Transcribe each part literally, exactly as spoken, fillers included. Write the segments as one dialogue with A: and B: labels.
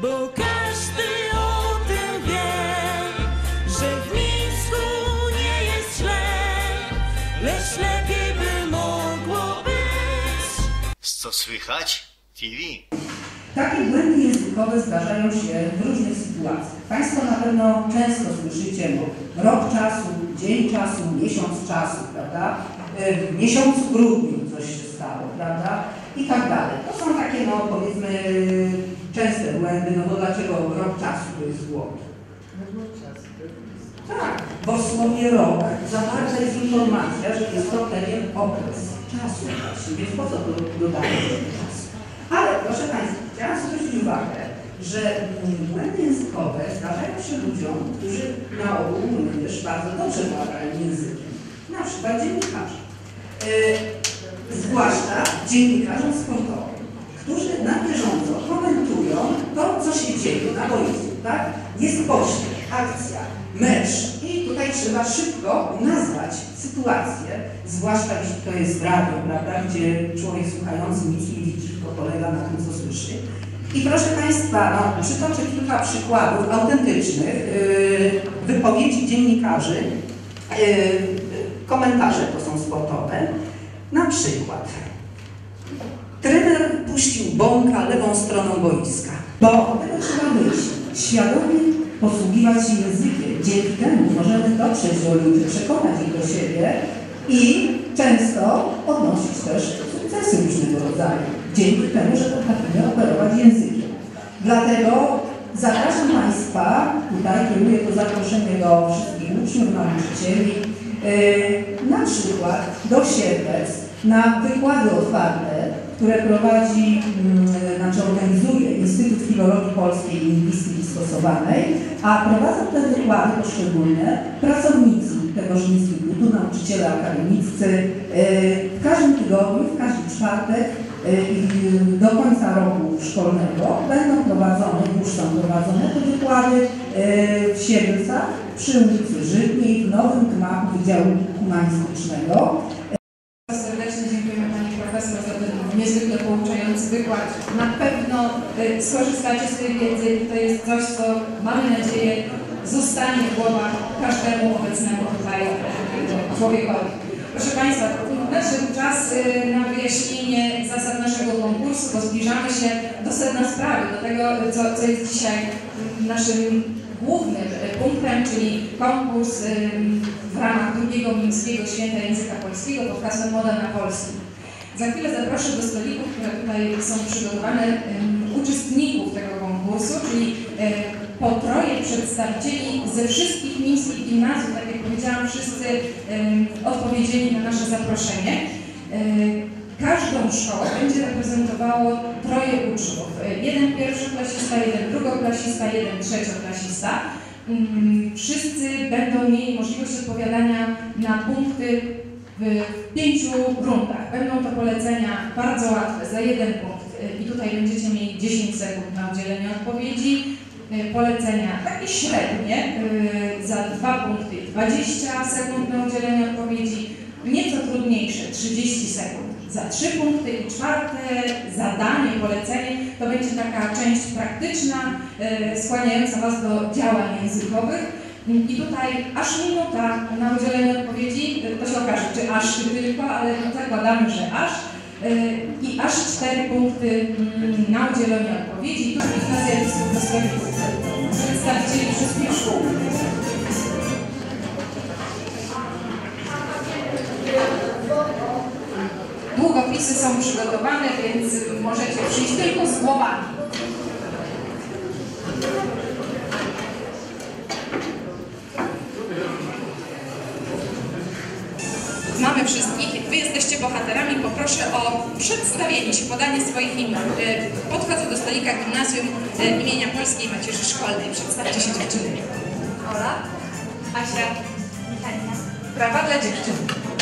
A: bo każdy o tym wie, że w Mińsku nie jest źle, lecz lepiej by mogło być.
B: Co słychać? T V.
C: Takie błędy językowe zdarzają się w różnych sytuacjach. Państwo na pewno często słyszycie rok czasu, dzień czasu, miesiąc czasu, prawda? W miesiącu grudniu coś się stało, prawda? I tak dalej. To są takie, no powiedzmy, częste błędy, no bo dlaczego rok czasu to jest błąd? Tak, bo w słowie rok zawarta jest informacja, że jest to pewien okres czasu właśnie, więc po co to dodaję czas? Ale proszę Państwa, chciałam zwrócić uwagę, że błędy językowe zdarzają się ludziom, którzy na ogół również bardzo dobrze władają językiem. Na przykład dziennikarzom. Yy, zwłaszcza dziennikarzom sportowym, którzy na bieżąco komentują to, co się dzieje na boisku, tak? Jest pośpiech, akcja, mecz i tutaj trzeba szybko nazwać sytuację, zwłaszcza jeśli to jest radio, prawda, gdzie człowiek słuchający nic nie widzi, tylko polega na tym, co słyszy. I proszę Państwa, no, przytoczę kilka przykładów autentycznych yy, wypowiedzi dziennikarzy, yy, komentarze to są sportowe. Na przykład trener puścił bąka lewą stroną boiska, bo tego trzeba być świadomie posługiwać się językiem. Dzięki temu możemy dotrzeć do ludzi, przekonać ich do siebie i często odnosić też sukcesy różnego rodzaju. Dzięki temu, że potrafimy operować językiem. Dlatego zapraszam Państwa, tutaj kieruję to zaproszenie do wszystkich uczniów, nauczycieli, yy, na przykład do Sierpec na wykłady otwarte, które prowadzi, yy, znaczy organizuje Instytut Filologii Polskiej i Lingwistyki Stosowanej, a prowadzą te wykłady poszczególne pracownicy tegoż instytutu, nauczyciele akademiccy. Yy, w każdym tygodniu, w każdy czwartek yy, do końca roku szkolnego będą prowadzone, już są prowadzone te wykłady yy, w Sierpcach przy ulicy Żydniej w nowym gmachu Wydziału Humanistycznego.
D: Serdecznie dziękujemy Pani Profesor za ten niezwykle pouczający wykład. Na pewno y, skorzystacie z tej wiedzy i to jest coś, co mamy nadzieję zostanie w głowach każdemu obecnemu tutaj y, człowiekowi. Proszę Państwa, nadszedł czas y, na wyjaśnienie zasad naszego konkursu, bo zbliżamy się do sedna sprawy, do tego, co, co jest dzisiaj naszym głównym punktem, czyli konkurs w ramach drugiego Mińskiego Święta Języka Polskiego pod hasłem Moda na Polski. Za chwilę zaproszę do stolików, które tutaj są przygotowane, uczestników tego konkursu, czyli po troje przedstawicieli ze wszystkich mińskich gimnazjów, tak jak powiedziałam, wszyscy odpowiedzieli na nasze zaproszenie. Każdą szkołę będzie reprezentowało troje uczniów. Jeden pierwszoklasista, jeden drugoklasista, jeden trzecioklasista. Wszyscy będą mieli możliwość odpowiadania na punkty w pięciu rundach. Będą to polecenia bardzo łatwe, za jeden punkt. I tutaj będziecie mieli dziesięć sekund na udzielenie odpowiedzi. Polecenia takie średnie, za dwa punkty dwadzieścia sekund na udzielenie odpowiedzi. Nieco trudniejsze, trzydzieści sekund. Za trzy punkty i czwarte zadanie, polecenie, to będzie taka część praktyczna, e, skłaniająca Was do działań językowych. I tutaj aż minuta na udzielenie odpowiedzi, to się okaże, czy aż tylko, ale zakładamy, że aż. E, I aż cztery punkty m, na udzielenie odpowiedzi. Tu gimnazjalistów do sklepików, przedstawicieli wszystkich szkół. Długopisy są przygotowane, więc możecie przyjść tylko z głowami. Mamy wszystkich. Wy jesteście bohaterami. Poproszę o przedstawienie się, podanie swoich imion. Podchodzę do stolika Gimnazjum imienia Polskiej Macierzy Szkolnej. Przedstawcie się dziewczyny. Ola, Asia, Michalina. Prawa dla dziewczyn.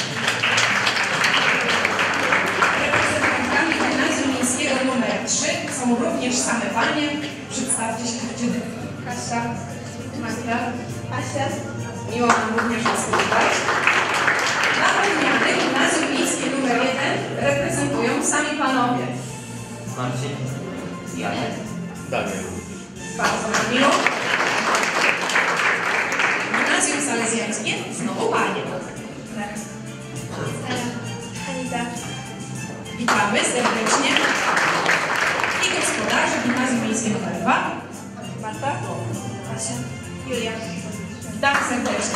D: Numer trzy są również same panie. Przedstawcie się dziewczyny. Kasia, Magda, Asia. Miło nam również was powitać. Na odmianę Gimnazjum Miejskie numer jeden reprezentują sami panowie.
E: Marcin, Janek,
F: Damian.
D: Bardzo nam miło. Gimnazjum Salezjańskie, znowu Panie. Tak.
E: Anita.
D: Witamy serdecznie. I gospodarze Gimnazjum Miejskie numer dwa.
E: Marta. Asia. Julia.
D: Witamy serdecznie.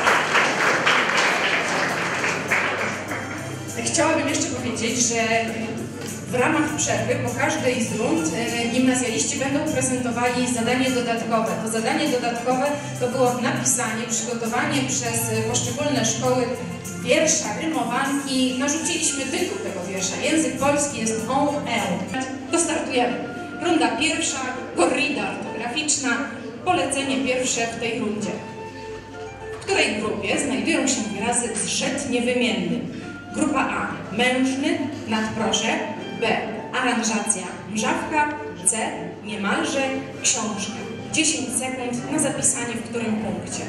D: Chciałabym jeszcze powiedzieć, że w ramach przerwy po każdej z rund e, gimnazjaliści będą prezentowali zadanie dodatkowe. To zadanie dodatkowe to było napisanie, przygotowanie przez poszczególne szkoły wiersza, rymowanki. Narzuciliśmy tytuł tego wiersza. Język polski jest on, e. To startujemy. Runda pierwsza, korrida ortograficzna, polecenie pierwsze w tej rundzie. W której grupie znajdują się wyrazy z rzet niewymiennym. Grupa A. Mężny, nadproże. B. Aranżacja, mrzawka. C. Niemalże, książka. dziesięć sekund na zapisanie w którym punkcie.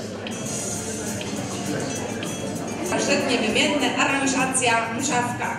D: Rzet niewymienne, aranżacja, mrzawka.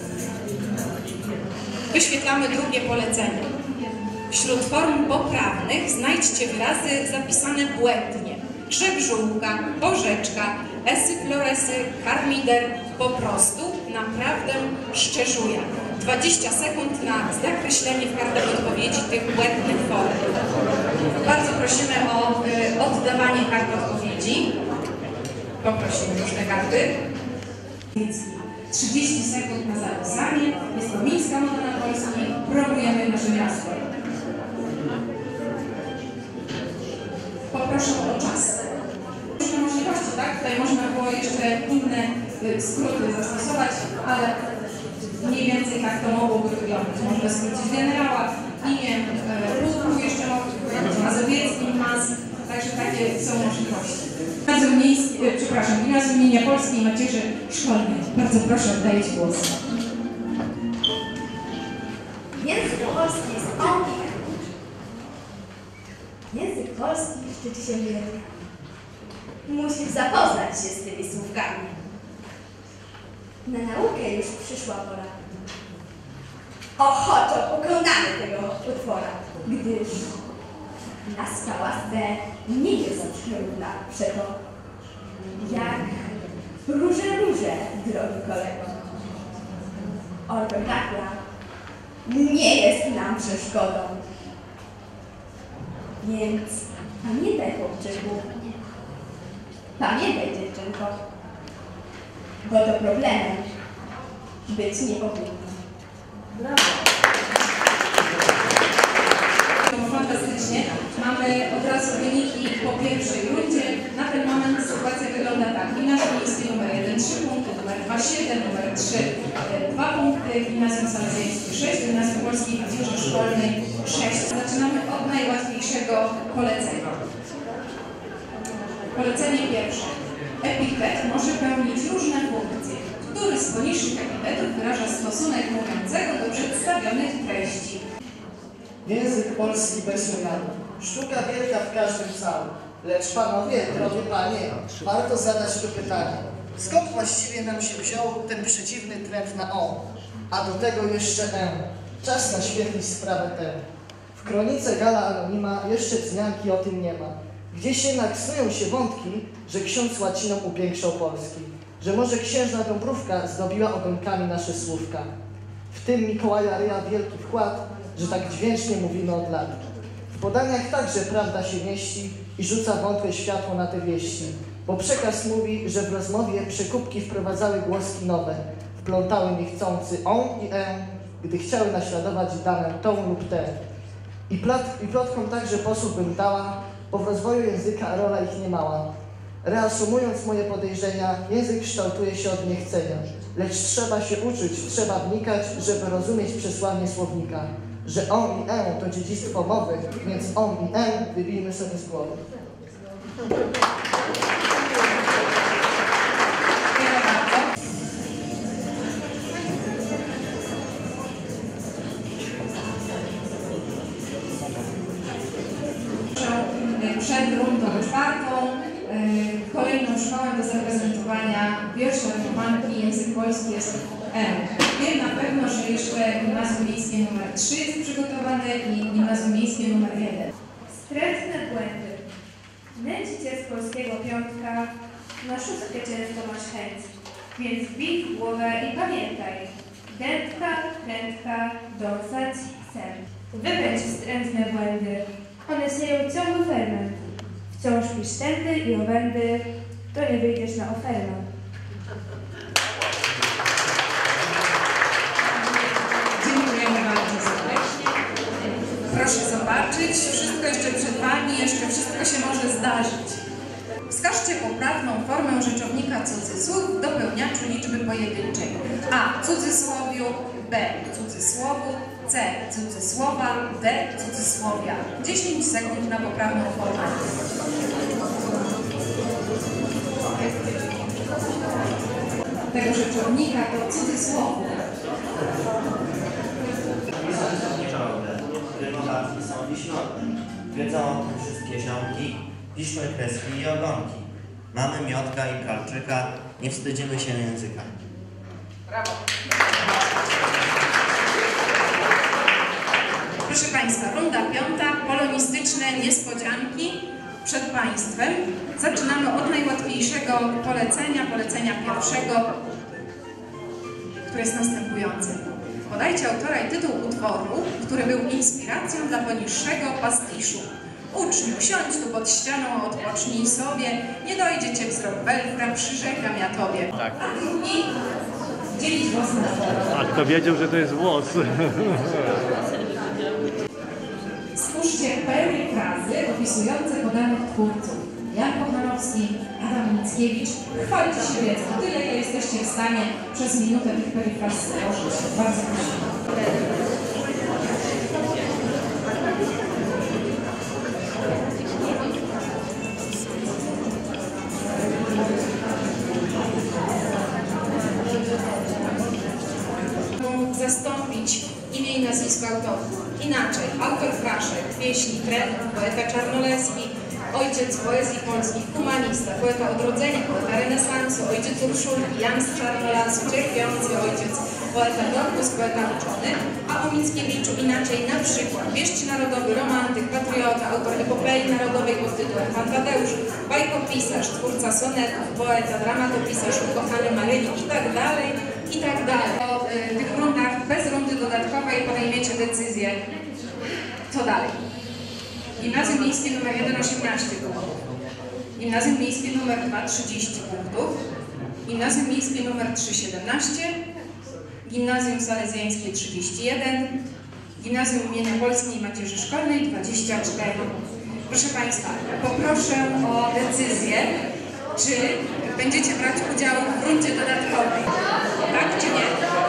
D: Wyświetlamy drugie polecenie. Wśród form poprawnych znajdźcie wyrazy zapisane błędnie. Krzep żółka, porzeczka, esy floresy, karmider, po prostu, naprawdę, szczerzuję. dwadzieścia sekund na zakreślenie w kartach odpowiedzi tych błędnych form. Bardzo prosimy o y, oddawanie kart odpowiedzi. Poprosimy już te karty. trzydzieści sekund na zapisanie. Jest to miejska moda na Polski. Promujemy nasze miasto. Poproszę o czas. Różne możliwości, tak? Tutaj można było jeszcze inne y, skróty zastosować, ale mniej więcej tak to mogłoby wyglądać. Można skrócić generała, imię, pułku y, jeszcze mogę, mazowiecki, mas, także takie są możliwości. Gimnazjum Miejskie, y, przepraszam, Gimnazjum imienia Polskiej Macierzy Szkolnej. Bardzo proszę, oddaję Ci głos.
E: Język polski jest on. Język polski szczyci się wielka. Musisz zapoznać się z tymi słówkami. Na naukę już przyszła pora. Ochoczo pokonamy tego utwora, gdyż nastała swe nie jest trudna przeto. Jak róże, róże, drogi kolego. Ortografia nie jest nam przeszkodą. Więc pamiętaj, chłopczyku, pamiętaj, dziewczynko, bo to problemem być nie powinno. Brawo!
D: Fantastycznie. Mamy od razu wyniki po pierwszej rundzie. Na ten moment sytuacja wygląda tak. Gimnazjum Miejskie numer jeden, trzy punkty, numer dwa, siedem, numer trzy, dwa punkty, Gimnazjum Salezjańskie sześć, Gimnazjum Polskiej Macierzy Szkolnej sześć. Zaczynamy od najłatwiejszego polecenia. Polecenie pierwsze. Epitet może pełnić różne funkcje. Który z poniższych epitetów wyraża stosunek mówiącego do przedstawionych treści?
F: Język polski bez umiaru. Sztuka wielka w każdym całym. Lecz panowie, drogie panie, warto zadać tu pytanie. Skąd właściwie nam się wziął ten przeciwny trend na o, a do tego jeszcze e? Czas naświetlić sprawę tę. W kronice Gala Anonima jeszcze wzmianki o tym nie ma. Gdzieś jednak snują się wątki, że ksiądz łaciną upiększał Polski, że może księżna Dąbrówka zdobiła ogonkami nasze słówka. W tym Mikołaja Ryja wielki wkład, że tak dźwięcznie mówimy od lat. W podaniach także prawda się mieści i rzuca wątłe światło na te wieści, bo przekaz mówi, że w rozmowie przekupki wprowadzały głoski nowe, wplątały niechcący on i e, gdy chciały naśladować danę tą lub tę. I, plot, i plotkom także posłów bym dała, bo w rozwoju języka rola ich nie mała. Reasumując moje podejrzenia, język kształtuje się od niechcenia, lecz trzeba się uczyć, trzeba wnikać, żeby rozumieć przesłanie słownika, że on i e to dziedzictwo mowy, więc on i e wybijmy sobie z głowy.
D: Przed rundą czwartą, kolejną szkołę do zaprezentowania wiersza rymowanki Język polski jest M. Wiem na pewno, że jeszcze gimnazjum miejskie numer trzy jest przygotowane i gimnazjum miejskie numer jeden.
E: Wstrętne błędy. Nęci cię z polskiego piątka, na szóstkę często masz chęć. Więc bij w głowę i pamiętaj. Dętka, krętka, dąsać chcę. Wypędź wstrętne błędy. One sieją ciągły ferment. Wciąż pisz tędy i owędy, to nie wyjdziesz na ofermę.
D: Dziękujemy bardzo serdecznie. Proszę zobaczyć, wszystko jeszcze przed Wami, jeszcze wszystko się może zdarzyć. Wskażcie poprawną formę rzeczownika cudzysłów w dopełniaczu liczby pojedynczej. A. Cudzysłowiu, B. Cudzysłowu, C. Cudzysłowa, D. Cudzysłowia. dziesięć sekund na poprawną formę. Tego rzeczownika to cudzysłowu.
G: Rymowatki są wiśniowe. Wiedzą o tym wszystkie ziomki, piszmy kreski i ogonki. Mamy Miotka i Kalczyka, nie wstydzimy się języka.
D: Brawo. Proszę Państwa, runda piąta, polonistyczne niespodzianki przed Państwem. Zaczynamy od najłatwiejszego polecenia, polecenia pierwszego, które jest następujące. Podajcie autora i tytuł utworu, który był inspiracją dla poniższego pastiszu. Uczniu, siądź tu pod ścianą, odpocznij sobie, nie dojdzie cię wzrok Belfra, przyrzekam ja tobie.
B: Tak.
D: I dzielić włos na czworo.
H: A kto wiedział, że to jest włos?
D: Stwórzcie pełne frazy opisujące podanych twórców. Jan Kochanowski, Adam Mickiewicz. Chwalcie się wiedzą. Tyle, ile jesteście w stanie przez minutę tych perifraz stworzyć. Bardzo proszę. Zastąpić imię i nazwisko autorów. Inaczej, autor fraszek, pieśni, trenów, poeta czarnoleski, ojciec poezji polskiej, humanista, poeta odrodzenia, poeta renesansu, ojciec Urszulki, Jan z Czarnolasu, cierpiący ojciec, poeta Dorkus, poeta uczony, a o Mickiewiczu inaczej, na przykład wieści narodowy, romantyk, patriota, autor epopei narodowej pod tytułem Pan Tadeusz, bajkopisarz, twórca sonetów, poeta, dramatopisarz, ukochany Maryli i tak dalej, i tak dalej. Po y, tych rundach bez rundy dodatkowej podejmiecie decyzję, co dalej. Gimnazjum miejskie numer jeden osiemnaście punktów. Gimnazjum miejskie numer dwa trzydzieści punktów. Gimnazjum miejskie numer trzy siedemnaście. Gimnazjum salezjańskie trzydzieści jeden. Gimnazjum imienia Polskiej Macierzy Szkolnej dwadzieścia cztery. Proszę Państwa, poproszę o decyzję, czy będziecie brać udział w rundzie dodatkowej. Tak czy nie?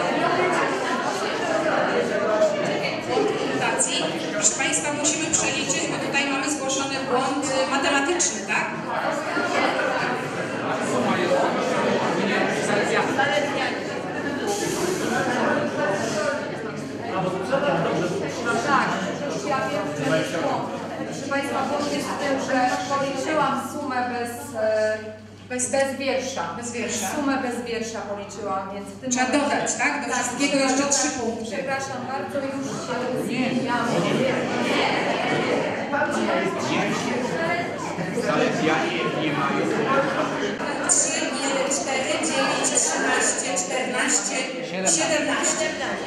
D: Proszę Państwa, musimy przeliczyć, bo tutaj mamy zgłoszony błąd matematyczny, tak?
I: Tak, ja wiem, że jest błąd. Proszę Państwa, błąd jest w tym, że policzyłam sumę bez, bez, bez wiersza.
D: Bez wiersza.
I: Sumę bez wiersza policzyłam, więc w tym
D: Trzeba
I: momencie,
D: dodać, tak? Do
I: tak,
D: wszystkiego
I: trzeba
D: jeszcze
I: dodać.
D: trzy punkty.
I: Przepraszam bardzo, już się zmieniamy.
D: trzy, jeden, cztery, dziewięć, trzynaście, czternaście, siedemnaście.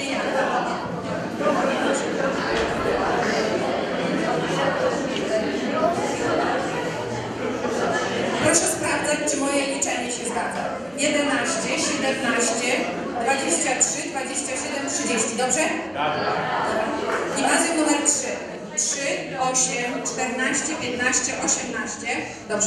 D: Proszę sprawdzać, czy moje liczenie się zgadza. jedenaście, siedemnaście, dwadzieścia trzy, dwadzieścia siedem, trzydzieści. Dobrze? Tak. Gimnazjum numer trzy. trzy, osiem, czternaście, piętnaście, osiemnaście. Dobrze?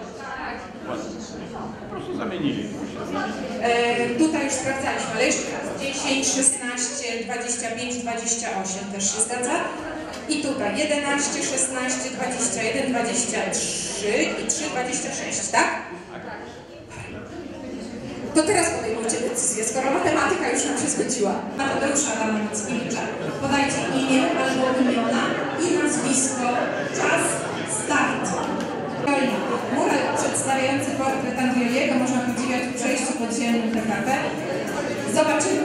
H: Po prostu zamienili.
D: E, tutaj już sprawdzaliśmy, ale jeszcze raz. dziesięć, szesnaście, dwadzieścia pięć, dwadzieścia osiem też się zgadza. I tutaj jedenaście, szesnaście, dwadzieścia jeden, dwadzieścia trzy i trzy, dwadzieścia sześć, tak? To teraz podejmujcie decyzję, skoro matematyka już nam się zgodziła. Tadeusza Adama Mickiewicza. Podajcie imię albo imiona i nazwisko. Czas, start. Mural przedstawiający portret Andrioliego można podziwiać w przejściu podziemnym P K P. Zobaczymy,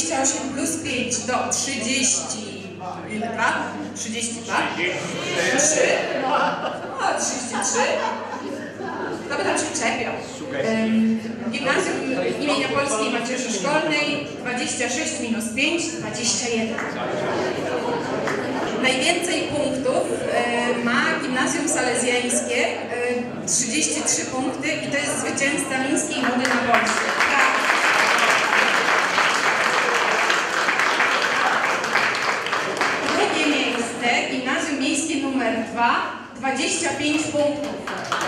D: dwadzieścia osiem plus pięć to trzydzieści. Ile dwa? trzydzieści dwa? trzy? O, trzydzieści trzy. No by tam się czepiał. Ym, Gimnazjum imienia Polskiej Macierzy Szkolnej dwadzieścia sześć minus pięć, dwadzieścia jeden. Najwięcej punktów y, ma Gimnazjum Salezjańskie, y, trzydzieści trzy punkty i to jest zwycięzca Mińskiej Mody na Polsce. Drugie miejsce, Gimnazjum Miejskie numer dwa, dwadzieścia pięć punktów.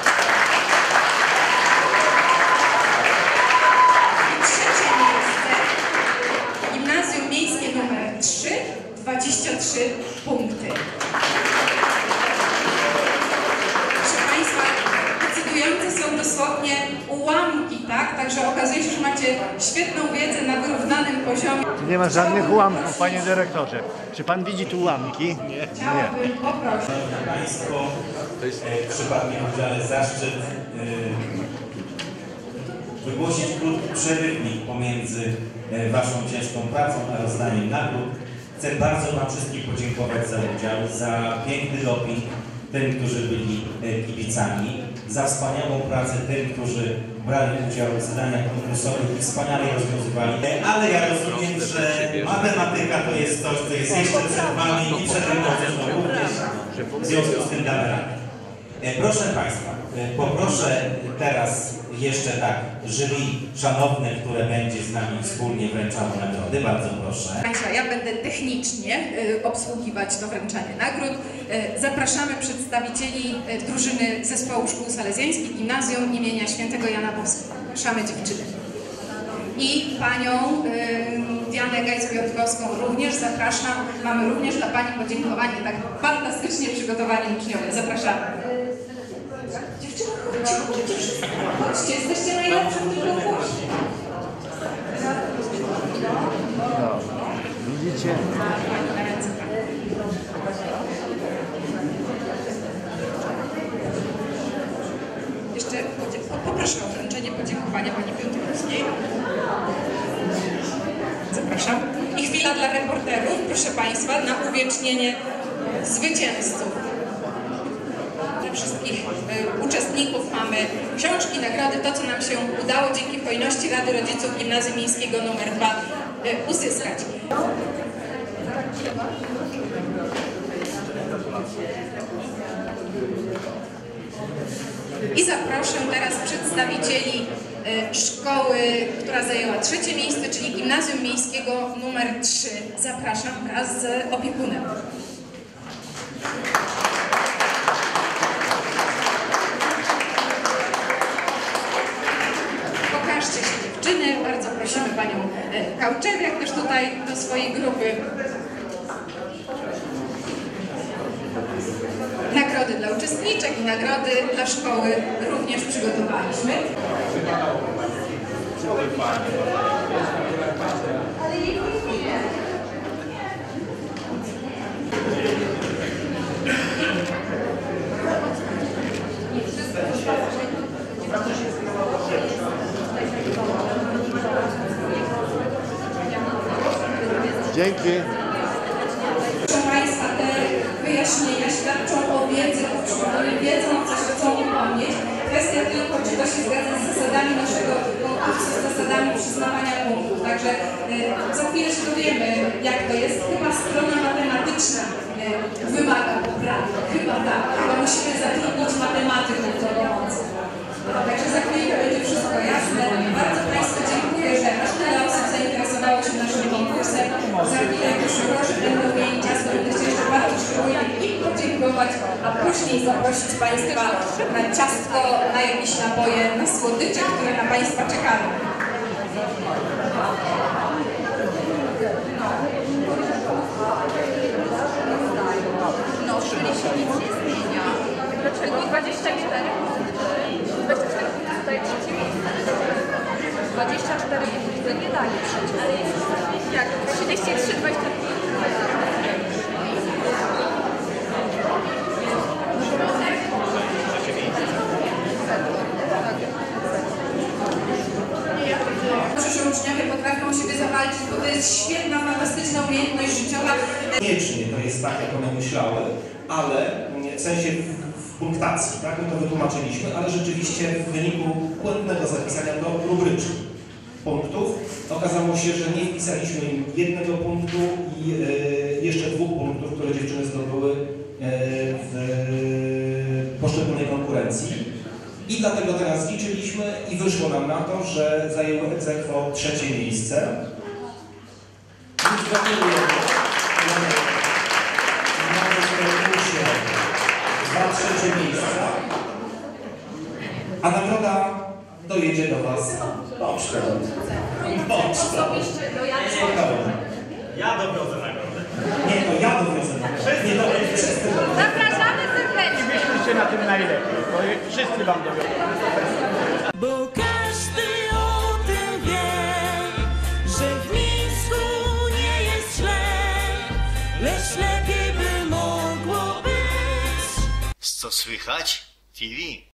D: I trzecie miejsce, Gimnazjum Miejskie numer trzy, dwadzieścia trzy punkty. Proszę Państwa, decydujące są dosłownie ułamki, tak? Także okazuje się, że macie świetną wiedzę na wyrównanym poziomie.
J: Nie ma żadnych ułamków, panie dyrektorze. Czy pan widzi tu ułamki? Nie.
D: Chciałabym poprosić.
K: Szanowni Państwo, e, przypadł mi w udziale zaszczyt e, wygłosić krótki przerywnik pomiędzy e, Waszą ciężką pracą a rozdaniem nagród. Chcę bardzo Wam wszystkim podziękować za udział, za piękny doping tym, którzy byli e, kibicami, za wspaniałą pracę tym, którzy brali udział w zadaniach konkursowych i wspaniale je rozwiązywali. E, ale ja rozumiem, że matematyka to jest coś, co jest jeszcze przed Wami i przed tym procesem również. W związku z tym damy radę. E, proszę Państwa, e, poproszę teraz jeszcze tak, jury szanowne, które będzie z nami wspólnie wręczało nagrody. Bardzo proszę.
D: Państwa, ja będę technicznie y, obsługiwać to wręczanie nagród. Y, zapraszamy przedstawicieli y, drużyny Zespołu Szkół Salezjańskich Gimnazjum imienia Świętego Jana Boskiego. Zapraszamy dziewczyny. I panią y, Dianę Gajs-Piotrkowską również zapraszam. Mamy również dla pani podziękowanie, tak fantastycznie przygotowani uczniowie. Zapraszamy. Dziewczyny, chodźcie, chodźcie wszyscy. Chodźcie, jesteście najlepsze w tym konkursie.
J: No, widzicie?
D: Jeszcze poproszę o wręczenie podziękowania pani Piotrkowskiej. Zapraszam. I chwila dla reporterów, proszę Państwa, na uwiecznienie zwycięzców. Dla wszystkich y, uczestników mamy książki, nagrody, to co nam się udało dzięki hojności Rady Rodziców Gimnazjum Miejskiego numer dwa y, uzyskać. I zaproszę teraz przedstawicieli y, szkoły, która zajęła trzecie miejsce, czyli Gimnazjum Miejskiego numer trzy. Zapraszam wraz z opiekunem. Pokażcie się dziewczyny, bardzo prosimy panią y, Kałczewiak też tutaj do swojej grupy. Nagrody dla uczestniczek i nagrody dla szkoły również przygotowaliśmy.
J: Dzięki.
D: Proszę Państwa, te wyjaśnienia świadczą o wiedzy uczniów, oni wiedzą, co się chcą upomnieć. Kwestia tylko, czy to się zgadza z zasadami naszego konkursu, z zasadami przyznawania punktów. Także y, za chwilę się dowiemy, jak to jest. Chyba strona matematyczna y, wymaga poprawy. Chyba tak. Chyba musimy zatrudnić matematyków do pomocy. Także za chwilę będzie wszystko jasne. Bardzo Państwu dziękuję, że aż tyle osób zainteresowało się naszym konkursem. Za chwilę, jak już proszę, będą mieli czas, to będę się jeszcze bardzo szczególnie im podziękować, a później zaprosić Państwa na ciastko, na jakieś napoje, na słodycze, które na Państwa czekają.
I: No, czyli się nic nie zmienia. Dlaczego dwadzieścia cztery punkty? dwadzieścia cztery punkty tutaj trzecie miejsce. dwadzieścia cztery punkty nie daje trzecie. Ale jest jak? trzydzieści trzy, dwadzieścia pięć. Proszę, że uczniowie potrafią siebie zawalczyć, bo to jest świetne.
K: to jest tak, jak one myślały, ale w sensie w, w punktacji, tak, my to wytłumaczyliśmy, ale rzeczywiście w wyniku błędnego zapisania do rubryczki punktów okazało się, że nie wpisaliśmy im jednego punktu i e, jeszcze dwóch punktów, które dziewczyny zdobyły e, w poszczególnej konkurencji. I dlatego teraz liczyliśmy i wyszło nam na to, że zajęły ex aequo trzecie miejsce. Więc gratulujemy. Mamy w konkursie dwa trzecie miejsca. A nagroda dojedzie do Was pocztą. Pocztą.
B: Ja dowiozę nagrodę.
K: Nie, to ja dowiozę nagrodę. Nie, to wszyscy.
I: Zapraszamy serdecznie.
J: Myślicie na tym najlepiej, bo wszyscy wam dowiedzą.
A: Bo każdy o tym wie, że w Mińsku nie jest źle, lecz lepiej by mogło być.
B: Co słychać? T V.